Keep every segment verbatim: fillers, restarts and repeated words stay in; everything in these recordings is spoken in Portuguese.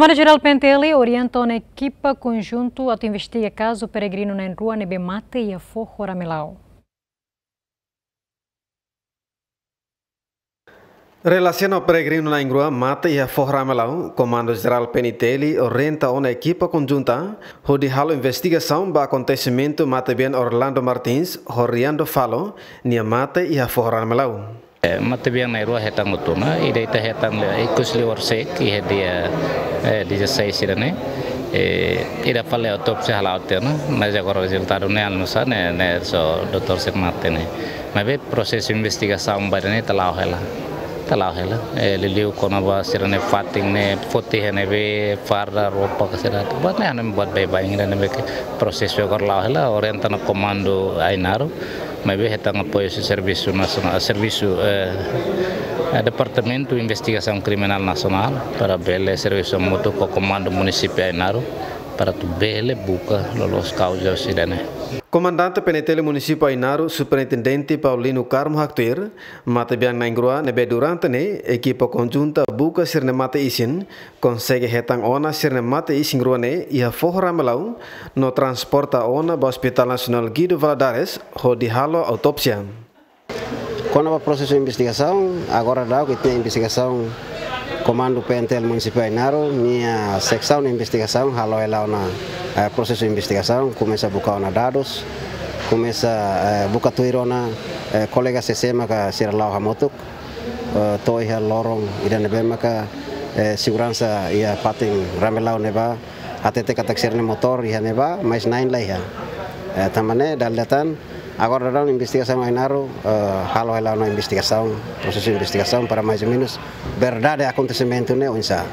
Comando-Geral Penteli orienta uma equipa conjunto a investigar caso peregrino na rua nebe mate e a forro ramelau. Relação ao peregrino na Ingrua mata e a forra ramelau, Comando-Geral Penteli orienta uma equipa conjunta onde halo investigação ba acontecimento mata bem Orlando Martins, Horiando Falo, nia mata e a forra ramelau. Mata biang na irua hetang utuna ida ita hetang le ikus li orsek i dia dia sai sirane ida fale autopsi halaute na na jago resultado ne alnusa ne ne so doktor sek mate ne mabe proses investigação barane talau hela talau hela le liu kona ba sirane fating ne foti ne be farda ropa kasira buat ne ane buat be baing ne be proses jogor lau hela orientana komando Ainaro Mabe hetang apoio Serviço Nacional, Serviço eh, Departamento de Investigação Criminal Nacional para bele serviço mutu com Comando Municipal Ainaro para tu bele buka lolos causas sidane. Comandante Penetele Municipal Ainaro, Superintendente Paulino Carmo Haktuir, mata biang na Ingrua nebe durante ne equipa conjunta buka sirne mata isin, consegue hetang ona sirne mata isin grua ne ia forra melau no transporta ona ba Hospital Nacional Guido Valadares ho di halo autopsia. Quando o processo de investigação, agora dá que tem investigação Comando P N T L Municipal Ainaro, minha secção de investigação, halo ela na uh, processo de investigação, começa a buscar na dados, começa a uh, buscar tuirona uh, colega C C maka sira lau hamotuk, uh, toi ha lorong ida nebe maka uh, segurança ia pating ramelau neba, atete katak sirne motor ia neba, mais nain lah ya, uh, tamane dalatan. Agora dalam investigação Ainaro, uh, halo ela na investigação, processo de investigação para mais ou menos verdade acontecimento né, onsa.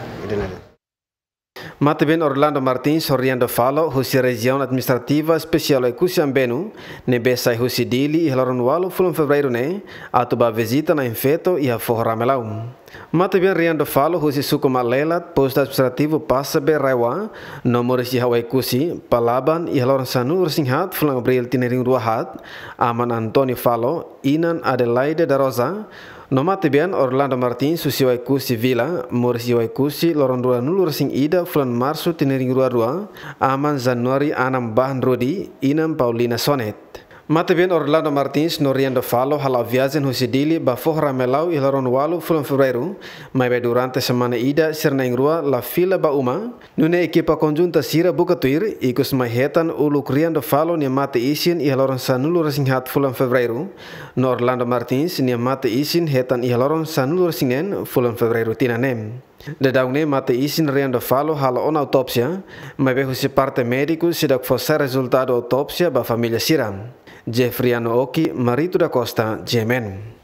Mata bem Orlando Martins, Horiando Falo, Husi Região Administrativa Especial Ekusiam Benu, nebe sai Husi Dili e Haloron Walo, fulon fevereiro né, atuba visita na infeto e a forra ramelau. Mata bem Riando Falo, Husi Sukuma Lelat, Posto Administrativo Passa Be Raiwa, Nomores de Hawaii Kusi, Palaban e Haloron Sanu Ursinhat, fulon Abril Tinering Ruahat, Aman Antoni Falo, Inan Adelaide da Rosa, no mate bian Orlando Martins susiwai kusi Villa, Morisiwai kusi loron dua nulur sing ida fulan Marso tinering dua dua, aman Januari anam bahan Rodi, inam Paulina Sonet. Mate bian Orlando Martins Noriando Falo hala viazen husidili ba forra melau ilaron walu fulan Febrero, mai durante semana ida sirna ingrua la fila ba uma, nune equipa conjunta sira bukatuir ikus mai hetan uluk Riando Falo ni mate isin ilaron sanulur sing hat fulan Febrero, no Orlando Martins ni mate isin hetan ilaron sanulur singen fulan Febrero tinanem. Dedaune mate isin Riando Falo hala on autopsia, mai behusi parte médico sidak fosse resultado autopsia ba família siram. Jeffriano Oki, Marito da Costa, Jemen.